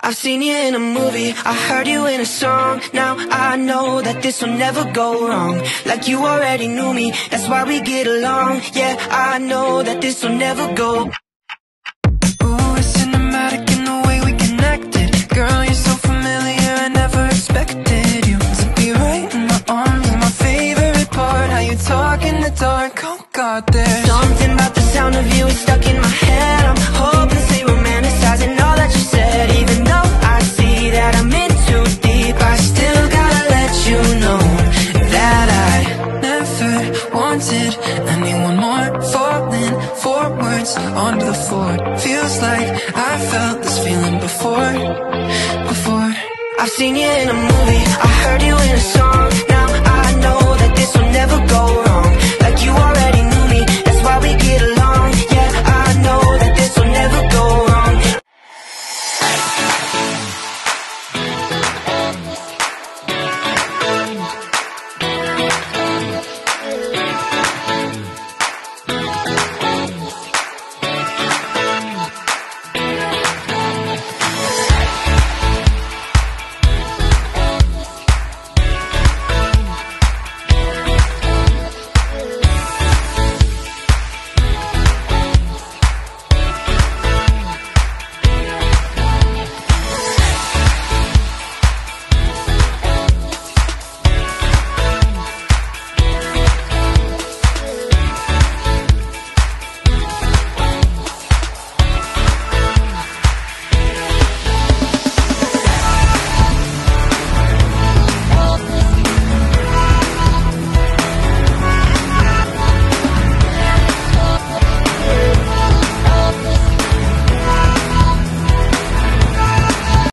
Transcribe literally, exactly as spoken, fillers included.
I've seen you in a movie, I heard you in a song. Now I know that this will never go wrong. Like you already knew me, that's why we get along. Yeah, I know that this will never go. Ooh, it's cinematic in the way we connected. Girl, you're so familiar, I never expected you to be right in my arms. And my favorite part, how you talk in the dark. Oh God, there's something about the sound of you, it's stuck in my head. I'm hopelessly romanticizing all that you said. Even though I see that I'm in too deep, I still gotta let you know that I never wanted anyone more. Falling forwards onto the floor, feels like I felt this feeling before, before. I've seen you in a movie, I heard you in a song. Now I know that this will never go wrong.